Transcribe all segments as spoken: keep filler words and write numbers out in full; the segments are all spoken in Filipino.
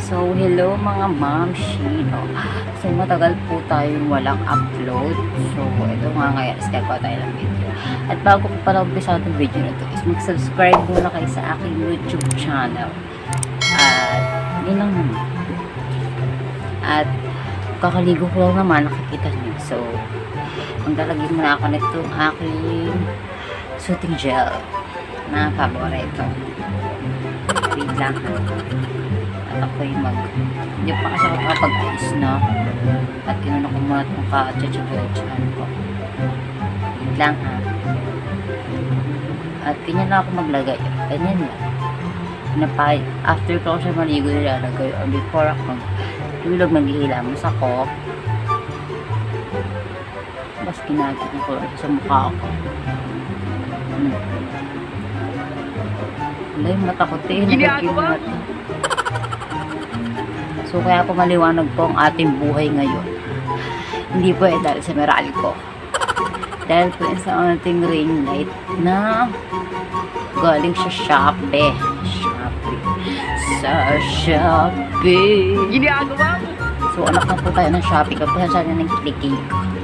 So, hello mga mamshi, no? So, matagal po tayong walang upload. So, ito nga ngayon, is gagawa tayo ng video. At bago ko pala umpisa itong video na ito, is mag-subscribe muna kayo sa aking YouTube channel. At, yun lang naman. At, kakaligo ko lang naman, nakikita niyo. So, maglalagay muna ako nitong aking soothing gel na paborito. Wait lang ha. At ako'y mag hindi pa kasi ako makapag-ayos na at inuna ko muna itong ka-tsatsabotsahan ko. Wait lang ha. At ganyan lang ako maglagay. Ganyan lang. Napay, after ko siya maligo nilalagay or before ako mag-tulog maghihilamos ako. Mas ginagin ko lang sa mukha ko. Hmm. Wala yung mata ko, te. Ginagawa mo. So, kaya po maliwanag po ang ating buhay ngayon. Hindi po eh dahil sa meral ko. Dahil po sa ating ring light na galing sa Shopee. Shopee. Sa Shopee. Ginagawa mo. So, anak na po tayo ng Shopee. Kapag siya niya ng clicking.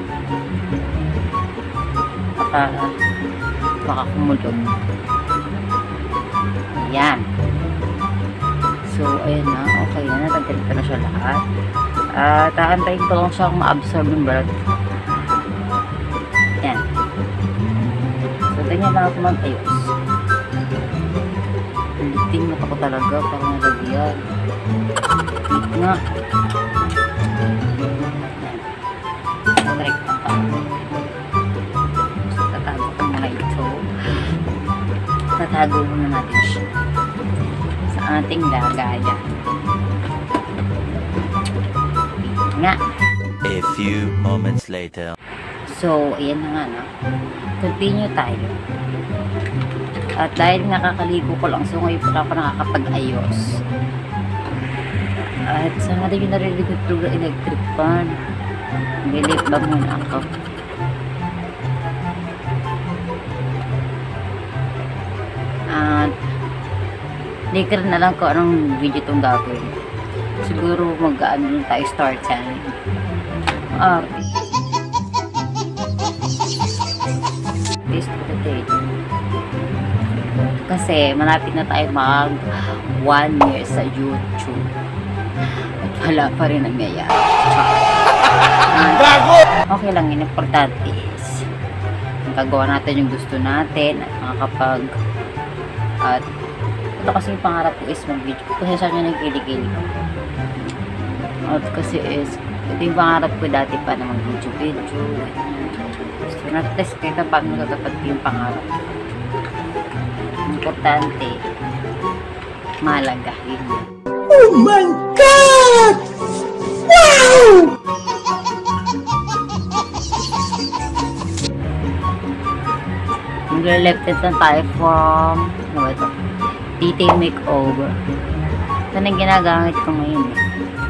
Baka, baka kumulog. Ayan. So, ayan na. Okay na. Natagdalit ko na siya lahat. At, uh, aantayin ko lang siyang ma-absorb yung balat. Ayan. So, ganyan lang ako mag-ayos. Liting na ako talaga. Parang nalagyan. Lit nga. Ayan. Natrek na pa. So, tatago ko muna ito. Tatago muna natin siya sa ating lagayan. Nga. A few moments later. So, ayan na nga, no? Continue tayo. At dahil nakakaligo ko lang, so ngayon pala ako nakakapag-ayos. At sana rin yung narinig ko ng electric fan. Nilip ba muna ako? At later na lang ko anong video itong gagawin. Siguro mag-ano tayo start channel. Ah, Facebook today. Kasi malapit na tayo mag one year sa YouTube. At wala pa rin nangyayari. Uh, okay lang yun. Importante is magagawa natin yung gusto natin at makakapag at ito kasi yung pangarap ko is mag-video. Kasi siya nga nagkilig-kilig ko. At kasi is, ito yung pangarap ko dati pa na mag-video-video. So, natest ko ito paano natatapat ko yung pangarap ko. Importante, mahalaga. Yun. Oh my God! Wow! Mag-elected lang tayo from, ano ba ito? Detail makeover. Ito na yung ginagamit ko ngayon eh.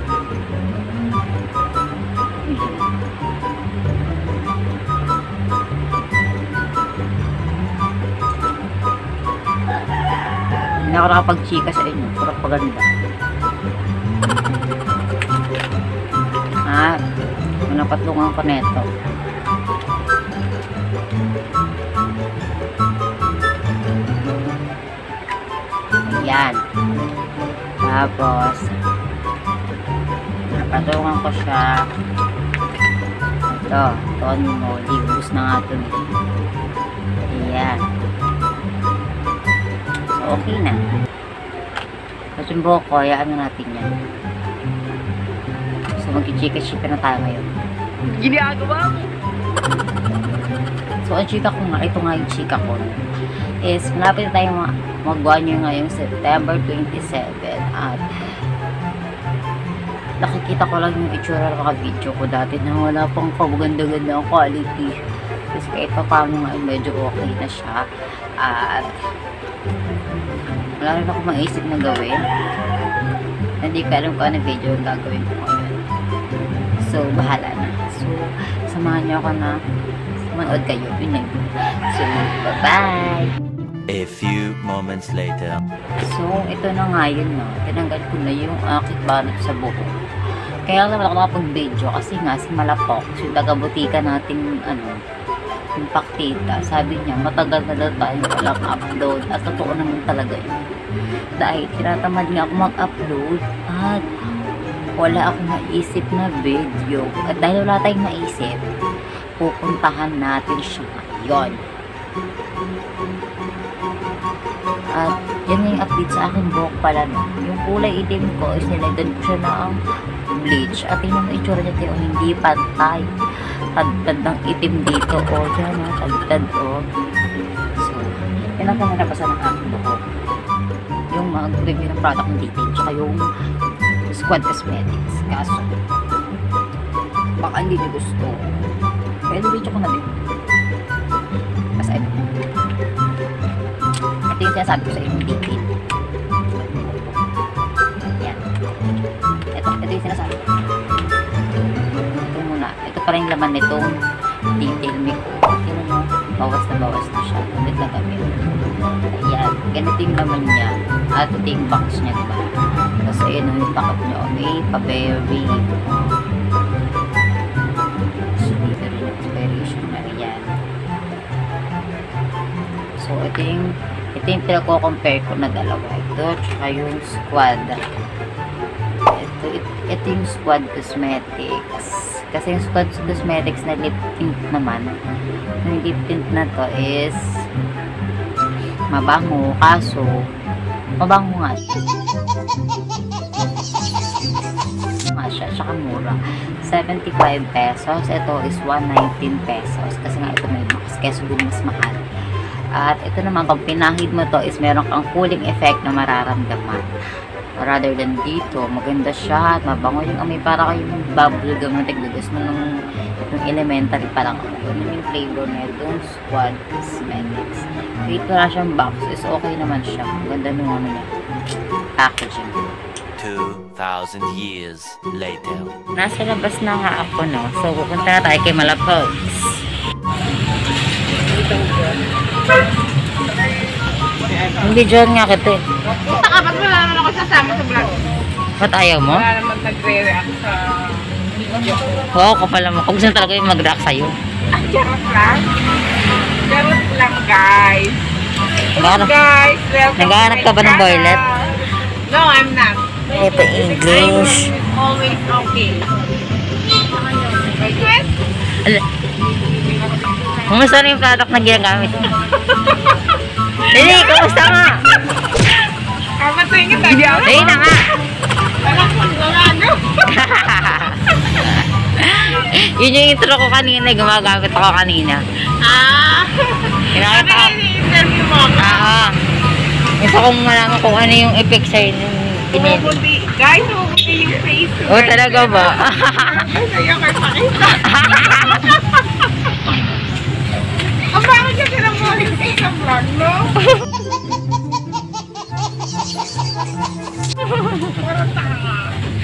Hindi ako nakapag-chika sa inyo. Puro paganda. Ah, manapatlungan ko neto. Ayan. Tapos, napatungan ko siya. Ito, Tony mo. Libus na nga ito. Ayan. So, okay na. Tapos yung buhok ko, hayaan na natin yan. So, mag-chika-chika na tayo ngayon. Ginagawa mo! So, ang chika ko nga, ito nga yung chika ko. Is, malapit na tayo mag-one year ngayong September twenty-seven at nakikita ko lang yung itsura ng mga video ko dati na wala pang paganda-ganda ang quality. Kasi kahit pa paano nga medyo okay na siya at wala rin ako maisip na gawin. Hindi ko alam kung ano video yung gagawin ko ngayon. So, bahala na. So, samahan niyo ako na manood kayo. Yun lang. So, bye-bye! A few moments later. So, ito na nga yun, no. Tinanggal ko na yung aking banat sa buhok. Kaya lang ako nakapag-video kasi nga si Malapok, yung taga-butika nating ano, yung paktita, sabi niya matagal na daw tayo walang upload at totoo naman talaga yun. Dahil tinatamad nga ako mag-upload at wala akong naisip na video. At dahil wala tayong naisip, pupuntahan natin siya ngayon. At yan yung update sa aking buhok pala, no. Yung kulay itim ko is nilagyan ko siya ng bleach. At yun yung itsura niya tayo, hindi pantay. Tagtad ng itim dito. O, dyan o, tagtad o. So, yun ang kamanapasan ng aking buhok. Yung mga review ng product ng detail, tsaka yung Squad Cosmetics. Kaso, baka hindi niyo gusto. Pwede video ko na din. Basta ito. Ito yung sinasabi ko sa inyo, detail. Yan. Ito, ito yung sinasabi ko. Ito muna. Ito pa rin laman nitong detail me ko. Tingnan mo, bawas na bawas na siya. Ulit lang kami. Ayan. Ganito yung laman niya. At ito yung box niya, diba? Tapos ayun, yung takap niya. May pa-berry. So, dito rin yung expiration na yan. So, ito yung ito yung pinag-compare ko na dalawa. Ito, tsaka yung Squad. Ito, ito, ito yung Squad Cosmetics. Kasi yung Squad Cosmetics na lip tint naman, yung lip tint na to is mabango, kaso mabango nga siya. Nga siya, tsaka mura. seventy-five pesos. Ito is one nineteen pesos. Kasi nga ito may max. Kaya siguro mas mahal. At ito naman, kung pinahid mo to is meron kang cooling effect na mararamdaman. Rather than dito, maganda siya at mabango yung amoy. Para kayong bubble gum na tiglugas mo nung, nung elementary pa lang. Yun yung flavor na itong Squad Cosmetics. Kahit wala siyang box is okay naman siya. Maganda nung ano niya. Packaging. Two thousand years later. Nasa labas na nga ako, no? So, pupunta na tayo kay Malapogs. Hindi dyan nga kita eh. Saka ba't wala naman ako sasama sa vlog? Ba't ayaw mo? Wala naman nagre-react sa video ko. Oo, ko pala mo. Kung gusto na talaga yung mag-react sa'yo. Ah, charot lang. Charot lang, guys. Naghahanap, Guys, welcome naghahanap to ka my ba ng channel. boylet? No, I'm not. Ito English. I'm always okay. Wait, Ala. Kumusta na yung product na ginagamit? Hindi, kumusta nga? kapatuin kita. Di ako. Ayun na nga. Alam ko, gumano. Yun yung intro ko kanina, gumagamit ako kanina. Ah. Kinakita ko. Ano yung interview mo? Ah, gusto kong malaman kung ano yung effect sa'yo nung pinili. Bumubuti. Guys, bumubuti yung face ko. Oh, talaga ba? Sa'yo kayo pakita. Ang bakit kasi ng mga face sa vlog, no? Parang tanga.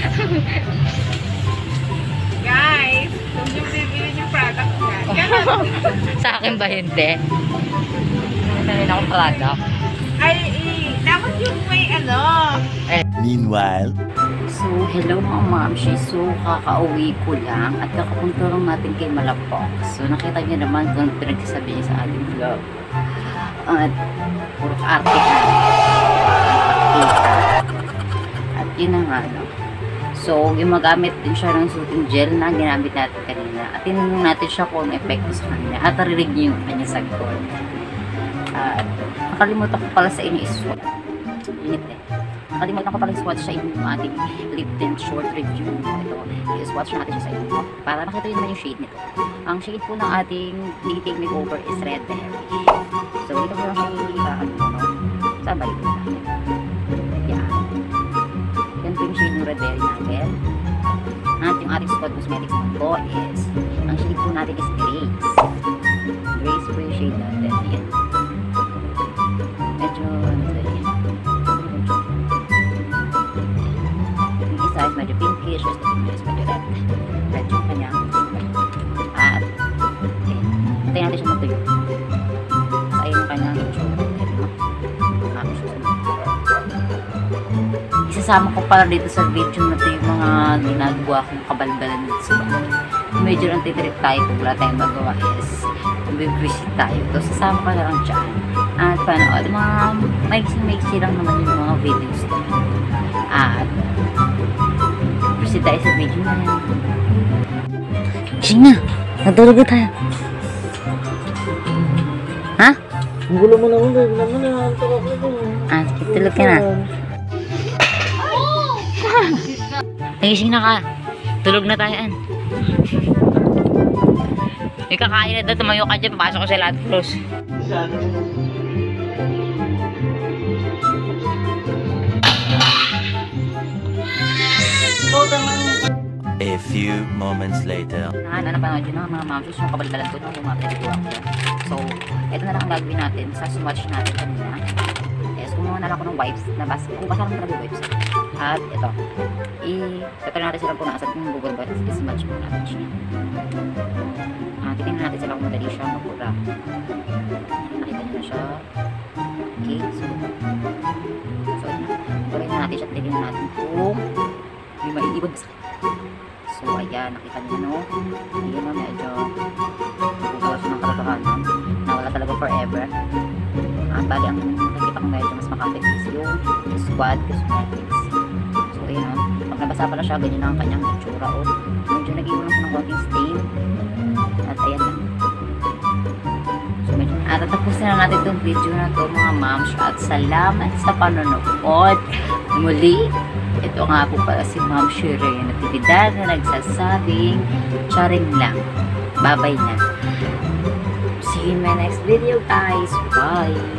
Guys, kung yung bibili yung product niya, ganun. Sa akin ba hindi? Meron akong product. Ay, eh, dapat yung may ano. Meanwhile. So, hello mga mamshi. So, kakauwi ko lang at kakapunta lang natin kay Malapok. So, nakita niyo naman kung pinagsasabi niya sa ating vlog. At, puro arte ka. At yun na nga, no? So, gumagamit din siya ng soothing gel na ginamit natin kanina. At tinanong natin siya kung ang epekto sa kanya. At narinig niyo yung kanya sagot. At, nakalimutan ko pala sa inyo is-swatch. Init eh. Nakalimutan ko pala i-swatch sa inyo yung ating lip tint short review. Ito, i-swatch natin siya sa inyo. Para makita yun naman yung shade nito. Ang shade po ng ating detail makeover is Red Berry. So, ito po yung shade, uh, ano po, no? Saan ba ito natin? Yan. Yan po yung shade ng Red Berry natin. At yung ating Squad Cosmetics po is, ang shade po natin is Grace. Grace po yung shade natin. Yan. Medyo, ano ba yan? Yung isa is medyo pinkish, yung isa is medyo red. Red yung kanya. At, okay. Hintayin natin siya matuyo. So, ayun yung kanyang itsura. isasama ko para dito sa video na to yung mga ginagawa kong kabalbalan dito sa bahay. Medyo nantitrip tayo kung wala tayong magawa is bibisit tayo. So, sasama ko na lang dyan. At panood, mga maiksi-maiksi lang naman yung mga videos na yun. At bisit tayo sa video na yan. Gising na! Natulog na tayo. Ha? Ang gulo mo naman, babe. Naman na, antok ako po. Ah, tulog ka na. Nagising na ka. Tulog na tayo, an. May kakain na daw, tumayo ka dyan, papasok ko sa Land Cruise. A few moments later. Na, na napanood yun ng mga mamsis, yung kabalbalan ko nung yung mga pinagawa ko. So, ito na lang ang gagawin natin sa swatch natin kanina. Yes, kumuha na lang ako ng wipes. Nabas, kung basa lang talaga yung wipes. At ito, i-prepare natin sila kung nasa yung Google Wipes, i-smudge mo natin siya. Ah, titingnan natin sila kung madali siya magpura. Nakita nyo na siya. Okay, so, so, yun na. Tuloy na natin siya, titingnan natin kung may maiibon sa kanya. So, ayan, nakita nyo na, no? Ayan na, medyo nagagawa siya ng katotohanan na wala talaga forever. At bali, ang nakita ko medyo mas makapit is yung squad cosmetics. So, ayan, no? Pag nabasa pala siya, ganyan na ang kanyang itsura, o. Medyo nag-iwan siya ng konting stain. At ayan na. So, medyo, at tatapusin na natin itong video na ito, mga moms. At salamat sa panonood. Muli, ito nga po pala si Ma'am Shireen Natividad na nagsasabing charing lang. Bye-bye na. See you in my next video, guys. Bye!